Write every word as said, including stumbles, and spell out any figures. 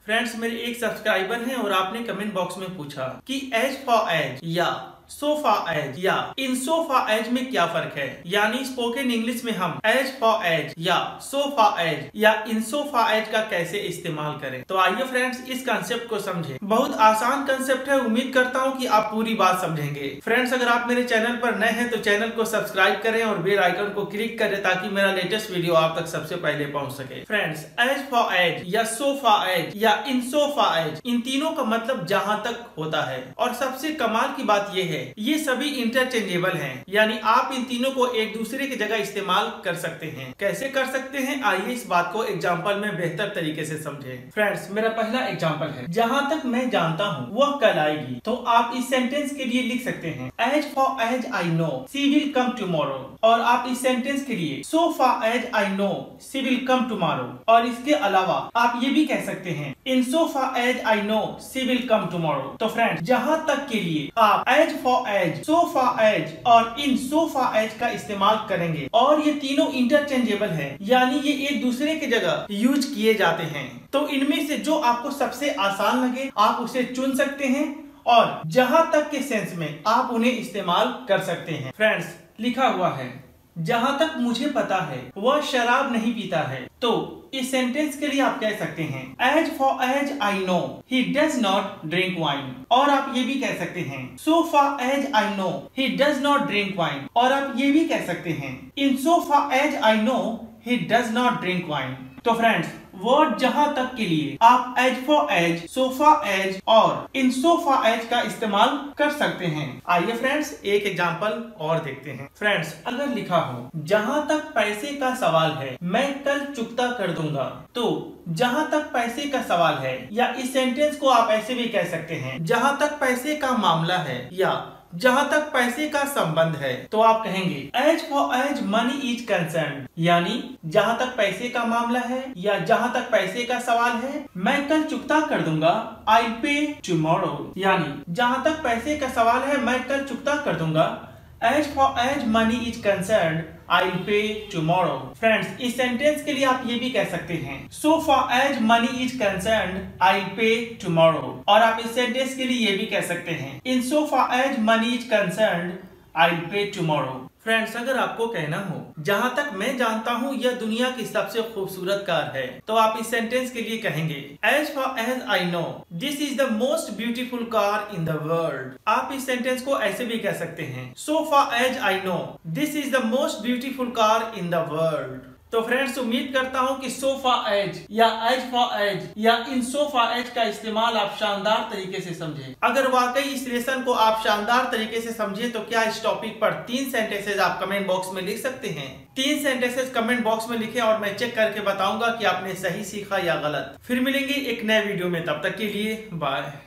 Friends, मेरे एक subscriber हैं और आपने कमेंट बॉक्स में पूछा कि एज फॉर एज या सो फॉर एज या इन सो फॉर एज में क्या फर्क है। यानी स्पोकन इंग्लिश में हम एज फॉर एज या सो फॉर एज या इन सो फॉर एज का कैसे इस्तेमाल करें। तो आइए फ्रेंड्स, इस कंसेप्ट को समझें। बहुत आसान कंसेप्ट है, उम्मीद करता हूँ कि आप पूरी बात समझेंगे। फ्रेंड्स, अगर आप मेरे चैनल पर नए हैं तो चैनल को सब्सक्राइब करें और बेल आइकन को क्लिक करें ताकि मेरा लेटेस्ट वीडियो आप तक सबसे पहले पहुंच सके। फ्रेंड्स, एज फॉर एज या सो फॉर एज या इन सो फॉर एज, इन तीनों का मतलब जहां तक होता है। और सबसे कमाल की बात यह है ये सभी इंटरचेंजेबल हैं, यानी आप इन तीनों को एक दूसरे की जगह इस्तेमाल कर सकते हैं। कैसे कर सकते हैं, आइए इस बात को एग्जांपल में बेहतर तरीके से समझें। फ्रेंड्स, मेरा पहला एग्जांपल है, जहां तक मैं जानता हूं वह कल आएगी। तो आप इस सेंटेंस के लिए लिख सकते हैं as far as I know she will come tomorrow. और आप इस सेंटेंस के लिए so far as I know she will come tomorrow. और इसके अलावा आप ये भी कह सकते हैं in so far as I know she will come tomorrow. तो फ्रेंड्स, जहां तक के लिए आप as far as, so far as और इन सो फॉर एज का इस्तेमाल करेंगे और ये तीनों इंटरचेंजेबल हैं, यानी ये एक दूसरे की जगह यूज किए जाते हैं। तो इनमें से जो आपको सबसे आसान लगे आप उसे चुन सकते हैं और जहां तक के सेंस में आप उन्हें इस्तेमाल कर सकते हैं। फ्रेंड्स, लिखा हुआ है जहां तक मुझे पता है वह शराब नहीं पीता है। तो इस सेंटेंस के लिए आप कह सकते हैं as far as I know he does not drink wine. और आप ये भी कह सकते हैं so far as I know he does not drink wine. और आप ये भी कह सकते हैं in so far as I know he does not drink wine. तो फ्रेंड्स, वर्ड जहां तक के लिए आप as far as, so far as और इन सो फॉर एज का इस्तेमाल कर सकते हैं। आइए फ्रेंड्स, एक एग्जांपल और देखते हैं। फ्रेंड्स, अगर लिखा हो जहां तक पैसे का सवाल है मैं कल चुकता कर दूंगा। तो जहां तक पैसे का सवाल है, या इस सेंटेंस को आप ऐसे भी कह सकते हैं जहां तक पैसे का मामला है या जहां तक पैसे का संबंध है। तो आप कहेंगे as far as money is concern, यानी जहां तक पैसे का मामला है या जहां तक पैसे का सवाल है मैं कल चुकता कर दूंगा, आई पे टुमारो। यानी जहां तक पैसे का सवाल है मैं कल चुकता कर दूंगा, as far as money is concern I pay tomorrow. Friends, इस सेंटेंस के लिए आप ये भी कह सकते हैं so far as money is concern I pay tomorrow. और आप इस सेंटेंस के लिए ये भी कह सकते हैं in so far as money is concern I pay tomorrow. Friends, अगर आपको कहना हो जहां तक मैं जानता हूं यह दुनिया की सबसे खूबसूरत कार है, तो आप इस सेंटेंस के लिए कहेंगे as far as I know this is the most beautiful car in the world. आप इस सेंटेंस को ऐसे भी कह सकते हैं so far as I know this is the most beautiful car in the world. तो फ्रेंड्स, उम्मीद करता हूं कि सो फॉर एज या एज फॉर एज या इन सो फॉर एज का इस्तेमाल आप शानदार तरीके से समझे। अगर वाकई इस लेसन को आप शानदार तरीके से समझे तो क्या इस टॉपिक पर तीन सेंटेंसेस आप कमेंट बॉक्स में लिख सकते हैं। तीन सेंटेंसेस कमेंट बॉक्स में लिखें और मैं चेक करके बताऊंगा कि आपने सही सीखा या गलत। फिर मिलेंगे एक नए वीडियो में, तब तक के लिए बाय।